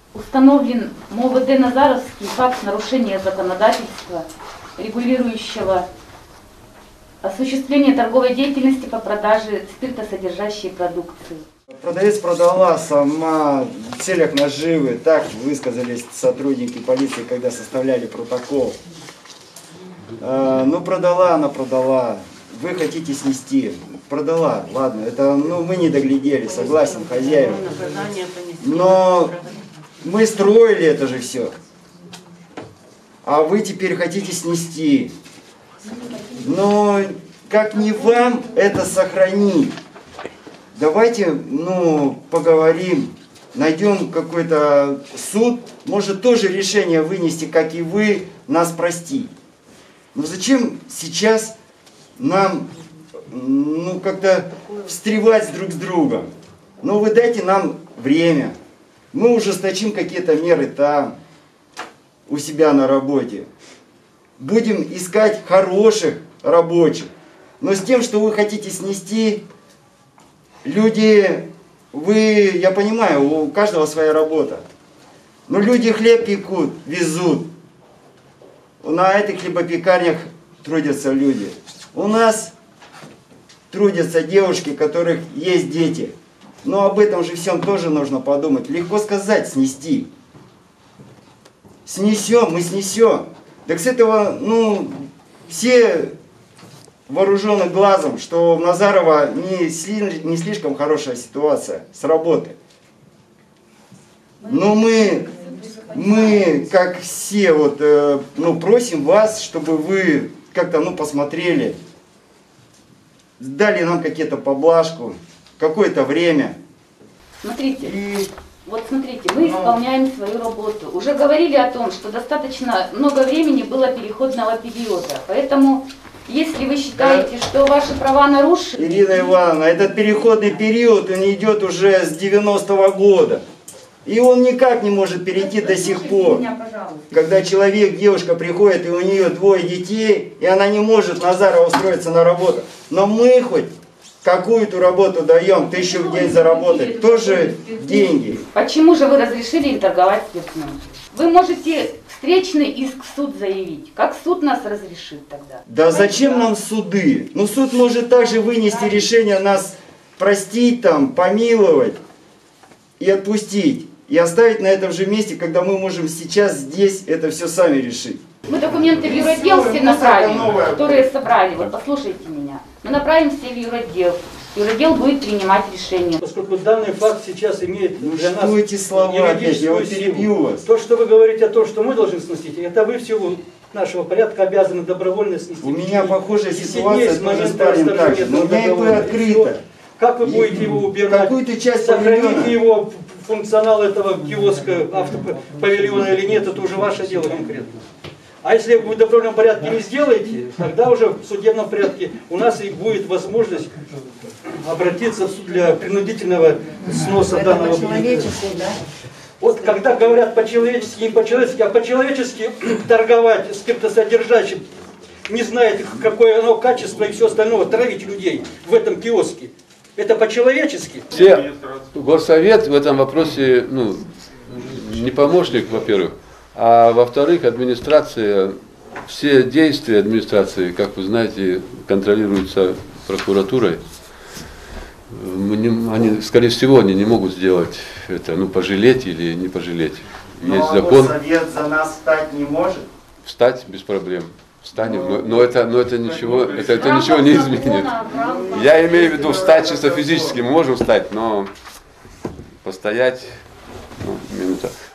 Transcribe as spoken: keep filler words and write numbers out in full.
Установлен МОВД Назаровский факт нарушения законодательства, регулирующего осуществление торговой деятельности по продаже спиртосодержащей продукции. Продавец продала сама в целях наживы, так высказались сотрудники полиции, когда составляли протокол. Э, ну продала она, продала. Вы хотите снести. Продала, ладно, это ну, мы не доглядели, согласен, хозяин. Но мы строили это же все. А вы теперь хотите снести. Но как не вам это сохранить? Давайте, ну, поговорим, найдем какой-то суд, может тоже решение вынести, как и вы, нас простить. Но зачем сейчас нам, ну, как-то встревать друг с другом? Ну, вы дайте нам время, мы ужесточим какие-то меры там, у себя на работе. Будем искать хороших рабочих. Но с тем, что вы хотите снести, люди, вы, я понимаю, у каждого своя работа. Но люди хлеб пекут, везут. На этих хлебопекарнях трудятся люди. У нас трудятся девушки, у которых есть дети. Но об этом же всем тоже нужно подумать. Легко сказать, снести. Снесем, мы снесем. Так с этого, ну, все вооружены глазом, что в Назарово не, не слишком хорошая ситуация с работы. Но мы, мы как все, вот, э, ну, просим вас, чтобы вы как-то, ну, посмотрели, дали нам какие-то поблажку, какое-то время. Смотрите. И... Вот смотрите, мы исполняем свою работу. Уже говорили о том, что достаточно много времени было переходного периода. Поэтому, если вы считаете, да, что ваши права нарушены... Ирина Ивановна, этот переходный период, он идет уже с девяностого года. И он никак не может перейти до сих пор. Меня, когда человек, девушка приходит, и у нее двое детей, и она не может в Назарово устроиться на работу. Но мы хоть... какую-то работу даем, тысячу в день заработать, тоже деньги. Почему же вы разрешили им торговать спиртным? Вы можете встречный иск в суд заявить. Как суд нас разрешит тогда? Да зачем нам суды? Ну суд может также вынести решение нас простить, там, помиловать и отпустить. И оставить на этом же месте, когда мы можем сейчас здесь это все сами решить. Мы документы в юротдел все направим, которые собрали. Вот послушайте меня. Мы направим все в юротдел. Юротдел будет принимать решение. Поскольку данный факт сейчас имеет ну, для нас эти слова юридическую силу. То, что вы говорите о том, что мы должны сносить, это вы в силу нашего порядка обязаны добровольно снести. У меня похожая ситуация с моментом так же. Но у меня ИП открыто. Как вы будете его убирать? Какую-то часть сохраните его функционал этого киоска, автопавильона или нет, это уже ваше дело конкретно. А если вы в добровольном порядке не сделаете, тогда уже в судебном порядке у нас и будет возможность обратиться в суд для принудительного сноса это данного объекта. Да? Вот когда говорят по-человечески, не по-человечески, а по-человечески торговать спиртосодержащим, не зная, какое оно качество и все остальное, травить людей в этом киоске. Это по-человечески. Все, горсовет в этом вопросе, ну, не помощник, во-первых. А во-вторых, администрация, все действия администрации, как вы знаете, контролируются прокуратурой. Мы не, они, скорее всего, они не могут сделать это, ну, пожалеть или не пожалеть. Но есть закон. Совет за нас встать не может? Встать без проблем. Встанем, но, но, это, но это ничего, это, это ничего не изменит. Я имею в виду встать чисто физически, мы можем встать, но постоять, ну, минута.